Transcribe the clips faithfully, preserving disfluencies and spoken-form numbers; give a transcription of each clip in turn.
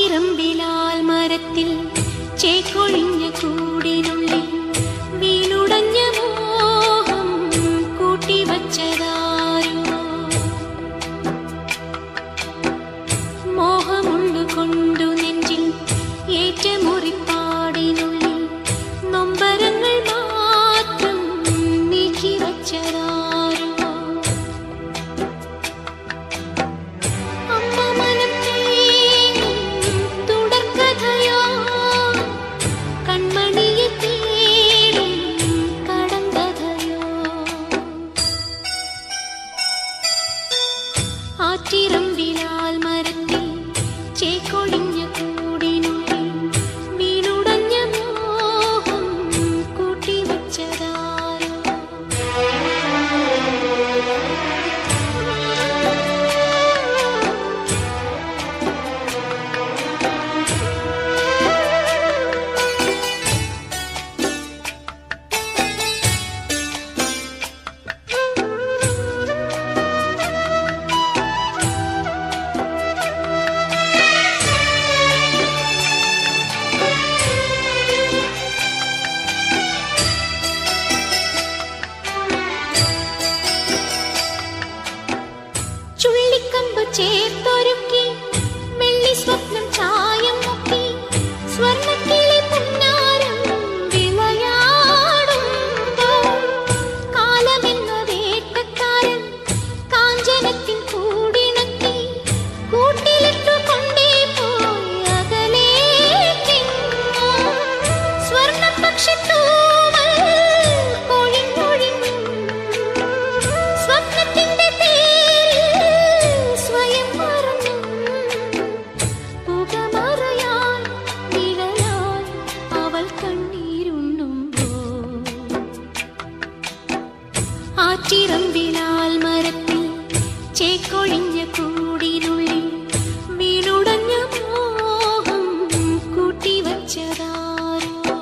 ആറ്റിറമ്പിലാൽ മരത്തിൽ ചേക്കൊഴിഞ്ഞ കൂടിനുള്ളിൽ വീണുടഞ്ഞ മോഹം കൂട്ടിവച്ചതാരോ. മോഹമുള്ളുകൊണ്ടു നെഞ്ചിൽ ഏറ്റ മുറിപ്പാടിനുള്ളിൽ നൊമ്പരങ്ങൾ മാത്രം നീക്കിവച്ചതാരോ. ആറ്റിറമ്പിലാൽ മരത്തിൽ ചേക്കൊഴിഞ്ഞ കൂടിനുള്ളിൽ വീണുടഞ്ഞ മോഹം കൂട്ടിവച്ചതാരോ. ചുള്ളിക്കമ്പ് ചേർത്തൊരുക്കി വെള്ളി സ്വപ്നം ചായം മുക്കി സ്വർണ്ണക്കിളി പുന്നാരം വിളയാടുമ്പോൾ കാലമെന്ന വേട്ടക്കാരൻ കാഞ്ചനത്തിൻ കൂടിണക്കി കൂട്ടിലിട്ടു കൊണ്ടേ പോയി അകലേക്ക്. സ്വർണ്ണപക്ഷത്തൂവൽ കൊഴിഞ്ഞൊഴിഞ്ഞു സ്വപ്നത്തിന്റെ ആറ്റിറമ്പിലാൽ മരത്തിൽ ചേക്കൊഴിഞ്ഞ കൂടിനുള്ളിൽ വീണുടഞ്ഞ മോഹം കൂട്ടിവച്ചതാരോ.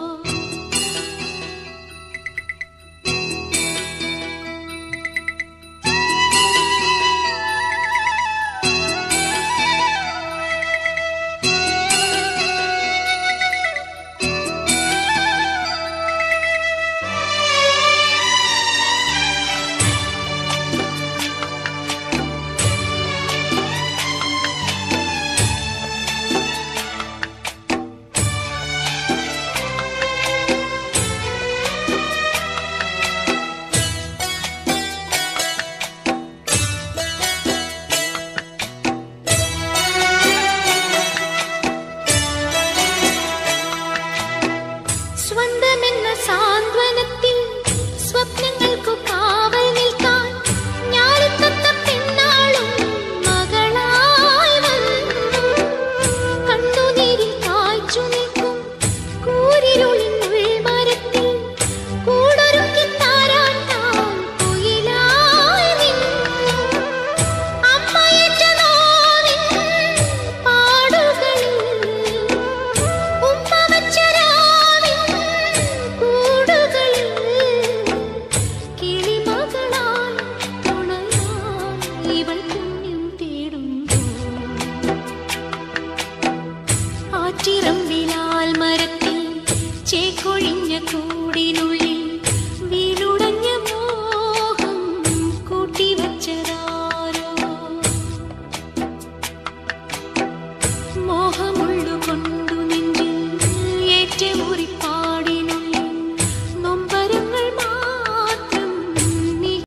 സ്വന്തമെന്ന സാന്ത്വനത്തിൽ സ്വപ്നങ്ങൾക്കു കാവൽ നിൽക്കാൻ ഞാലിത്തത്ത പെണ്ണാളും മകളായി വന്നു. കണ്ണുനീരിൽ കായ്ച്ചു നിൽക്കും കൂരിരുളിനുൾ മരത്തിൽ കൂടൊരുക്കി താരാട്ടാൻ കുയിലായി നിന്നു. അമ്മയേറ്റ നോവിൻ പാടുകളിൽ ഉമ്മ വച്ച ആറ്റിറമ്പിലാൽ മരത്തിൽ ചേക്കൊഴിഞ്ഞ